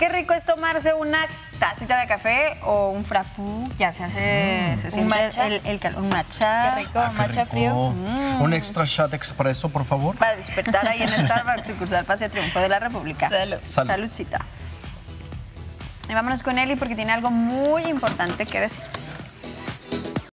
qué rico es tomarse una tacita de café o un frappú, ya se hace se siente matcha. un matcha. Qué rico, Ah, qué matcha rico. frío. Un extra shot expreso, por favor. Para despertar ahí en Starbucks, sucursal Paseo Triunfo de la República. Salud. Salud. Saludcita. Y vámonos con Eli porque tiene algo muy importante que decir.